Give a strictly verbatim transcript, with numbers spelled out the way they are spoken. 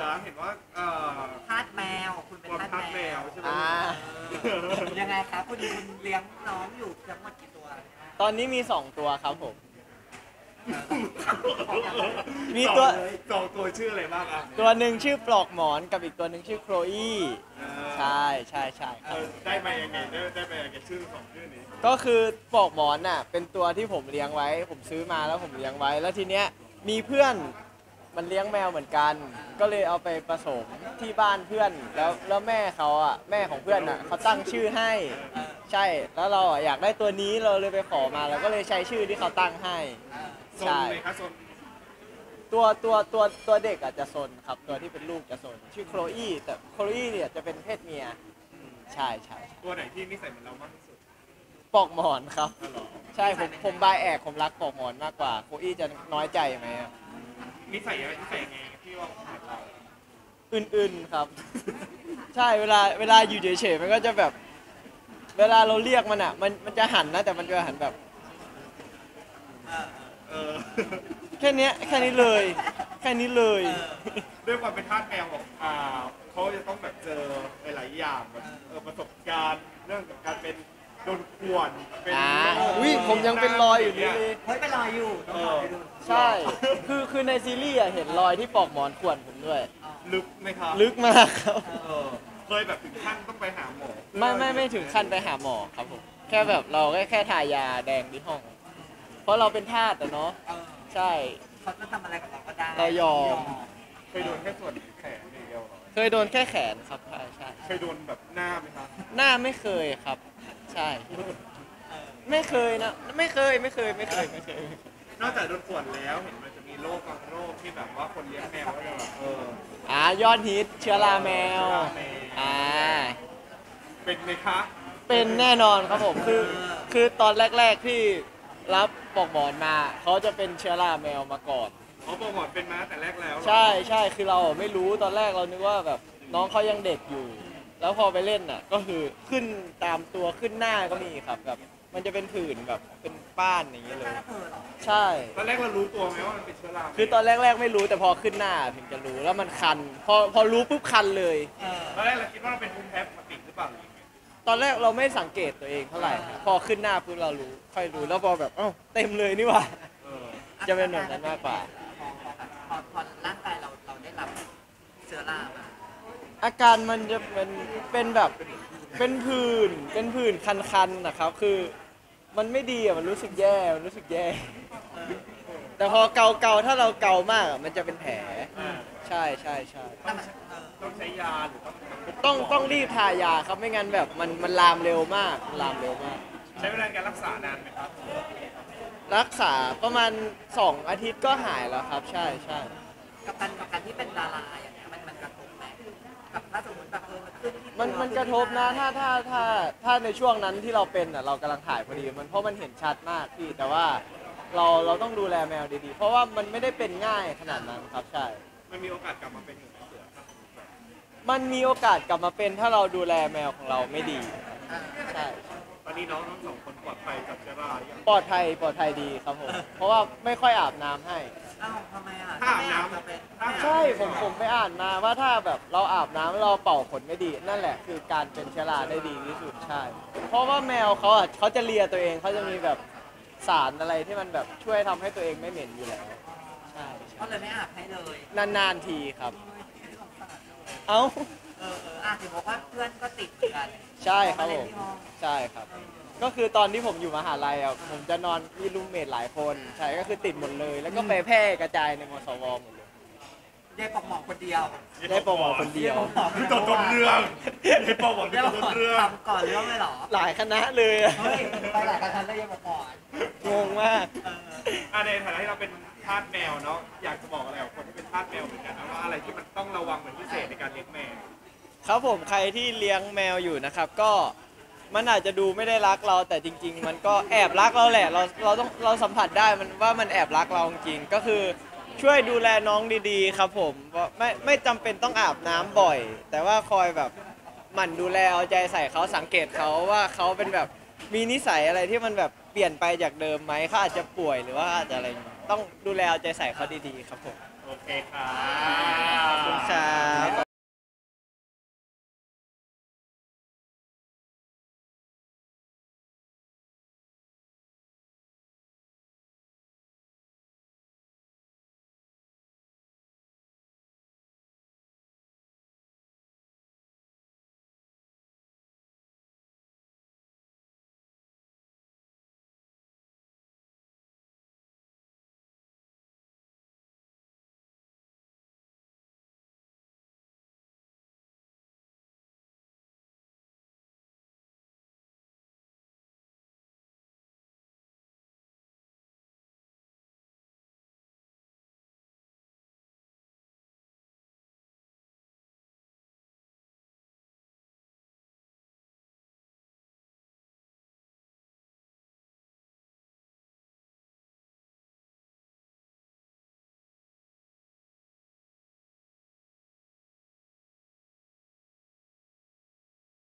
เห็นว่าเอ่อทาสแมวคุณเป็นทาสแมวใช่ไหมยังไงครับคุณคุณเลี้ยงน้องอยู่ทั้งหมดกี่ตัวตอนนี้มีสองตัวครับผมมีตัวสองตัวชื่ออะไรบ้างอ่ะตัวหนึ่งชื่อปลอกหมอนกับอีกตัวหนึ่งชื่อโคลอี้ใช่ใช่ใช่ครับได้มายังไงได้ได้มายังไงชื่อสองชื่อนี้ก็คือปลอกหมอนน่ะเป็นตัวที่ผมเลี้ยงไว้ผมซื้อมาแล้วผมเลี้ยงไว้แล้วทีเนี้ยมีเพื่อนมันเลี้ยงแมวเหมือนกันก็เลยเอาไปผสมที่บ้านเพื่อนแล้วแล้วแม่เขาอ่ะแม่ของเพื่อนอ่ะเขาตั้งชื่อให้ใช่แล้วเราอยากได้ตัวนี้เราเลยไปขอมาแล้วก็เลยใช้ชื่อที่เขาตั้งให้ใช่เลยครับโซนตัวตัวตัวตัวเด็กอาจจะซนครับตัวที่เป็นลูกจะซนชื่อโคลอี้แต่โคลอี้เนี่ยจะเป็นเพศเมียใช่ใช่ตัวไหนที่นิสัยเหมือนเรามากที่สุดปอกหมอนครับใช่ผมผมบายแอกผมรักปอกหมอนมากกว่าโคลอี้จะน้อยใจไหมนิสัยอะไรนิสัยยังไงที่ว่าเราอื่นๆครับใช่เวลาเวลาอยู่เฉยๆมันก็จะแบบเวลาเราเรียกมันอ่ะมันมันจะหันนะแต่มันจะหันแบบแค่นี้แค่นี้เลยแค่นี้เลยด้วยความเป็นทาสแมวของอ่าเขาจะต้องแบบเจอหลายอย่างแบบประสบการณ์เรื่องกับการเป็นโดนข่วนเป็นอุ้ยผมยังเป็นรอยอยู่นี่เลยเฮ้ยเป็นรอยอยู่ใช่คือคือในซีรีส์เห็นรอยที่ปอกหมอนข่วนผมด้วยลึกไหมครับลึกมากครับเคยแบบถึงขั้นต้องไปหาหมอไม่ไม่ไม่ถึงขั้นไปหาหมอครับผมแค่แบบเราแค่แค่ทายาแดงที่ห้องเพราะเราเป็นทาสแต่เนาะใช่เขาจะทำอะไรกับเราก็ได้เรายอมเคยโดนแค่ส่วนแขนเดียวเคยโดนแค่แขนครับใช่ใช่เคยโดนแบบหน้าไหมครับหน้าไม่เคยครับใช่ไม่เคยนะไม่เคยไม่เคยไม่เคยไม่เคยนอกจากโดนข่วนแล้วเห็นมันจะมีโรคบางโรคที่แบบว่าคนเลี้ยงแมวก็จะแบบเอออ่ายอดฮิตเชื้อราแมวอ่าเป็นไหมคะเป็นแน่นอนครับผมคือคือตอนแรกๆที่รับปอกหมอนมาเขาจะเป็นเชื้อราแมวมาก่อนอ๋อปอกหมอนเป็นมาแต่แรกแล้วใช่ใช่คือเราไม่รู้ตอนแรกเรานึกว่าแบบน้องเขายังเด็กอยู่แล้วพอไปเล่นน่ะก็คือขึ้นตามตัวขึ้นหน้าก็มีครับแบบมันจะเป็นผื่นแบบเป็นป้านอย่างเงี้ยเลยใช่ตอนแรกเรารู้ตัวไหมว่ามันเป็นเชื้อราคือตอนแรกๆไม่รู้แต่พอขึ้นหน้าถึงจะรู้แล้วมันคันพอพอรู้ปุ๊บคันเลยตอนแรกเราคิดว่าเราเป็นภูมิแพ้ปกติหรือเปล่าตอนแรกเราไม่สังเกตตัวเองเท่าไหร่พอขึ้นหน้าปุ๊บเรารู้ค่อยรู้แล้วพอแบบเอ้าเต็มเลยนี่หว่าจะเป็นแบบนั้นมากกว่าพอพอร่างกายเราเราได้รับเชื้อราอาการมันจะเป็นเป็นแบบเป็นผื่นเป็นผื่นคันๆนะครับคือมันไม่ดีอ่ะมันรู้สึกแย่มันรู้สึกแย่แต่พอเกาเกาถ้าเราเกามากมันจะเป็นแผลใช่ใช่ใช่ต้องใช้ยาหรือต้องต้องรีบทายาครับไม่งั้นแบบมันมันลามเร็วมากลามเร็วมากใช้เวลาการรักษานานไหมครับรักษาประมาณสองอาทิตย์ก็หายแล้วครับใช่ใช่กับการกับการที่เป็นดาราอย่างเงี้ยมันมันกระทบไหมกับถ้าสมมติแบบเออมันขึ้นมันมันกระทบนะถ้าถ้าถ้าถ้าในช่วงนั้นที่เราเป็นอ่ะเรากำลังถ่ายพอดีมันเพราะมันเห็นชัดมากพี่แต่ว่าเราเราต้องดูแลแมวดีๆเพราะว่ามันไม่ได้เป็นง่ายขนาดนั้นครับใช่มันมีโอกาสกลับมาเป็นอยู่ในเสือครับมันมีโอกาสกลับมาเป็นถ้าเราดูแลแมวของเราไม่ดีใช่ตอนนี้น้องทั้งสองคนปลอดภัยกับเชื้อราอย่างปลอดภัยปลอดภัยดีครับผมเพราะว่าไม่ค่อยอาบน้ำให้อ้าวทำไมอ่ะถ้าอาบน้ำเป็นใช่ผมผมไปอ่านมาว่าถ้าแบบเราอาบน้ำเราเป่าขนไม่ดีนั่นแหละคือการเป็นเชื้อราได้ดีที่สุดใช่เพราะว่าแมวเขาอ่ะเขาจะเลียตัวเองเขาจะมีแบบสารอะไรที่มันแบบช่วยทำให้ตัวเองไม่เหม็นอยู่แล้วใช่เขาเลยไม่อาบให้เลยนานๆทีครับเอ้าเออเอออ่ะถึงบอกว่าเพื่อนก็ติดกันใช่ครับผมใช่ครับก็คือตอนที่ผมอยู่มหาลัยอ่ะผมจะนอนมีรูมเมทหลายคนใช่ก็คือติดหมดเลยแล้วก็ไปแพร่กระจายในมสวหมดเลยได้ปอกหมอกคนเดียวได้ปอกหมอกคนเดียวคือตัวต้นเรื่องได้ปอกหมอกเป็นต้นเรื่องทำก่อนเรื่องเลยเหรอหลายคณะเลยอ่ะเฮ้ยไปหลายคณะเลยยังมาก่อนงงมากอ่าในฐานะที่เราเป็นทาสแมวเนาะอยากจะบอกอะไรกับคนที่เป็นทาสแมวเหมือนกันนะว่าอะไรที่มันต้องระวังเป็นพิเศษในการเลี้ยงแมวครับผมใครที่เลี้ยงแมวอยู่นะครับก็มันอาจจะดูไม่ได้รักเราแต่จริงๆมันก็แอบรักเราแหละเราเราต้องเราสัมผัสได้มันว่ามันแอบรักเราจริงก็คือช่วยดูแลน้องดีๆครับผมไม่ไม่จำเป็นต้องอาบน้ำบ่อยแต่ว่าคอยแบบหมั่นดูแลเอาใจใส่เขาสังเกตเขาว่าเขาเป็นแบบมีนิสัยอะไรที่มันแบบเปลี่ยนไปจากเดิมไหมเขาอาจจะป่วยหรือว่าอาจจะอะไรต้องดูแลเอาใจใส่เขาดีๆครับผมโอเคค่ะขอบคุณครับ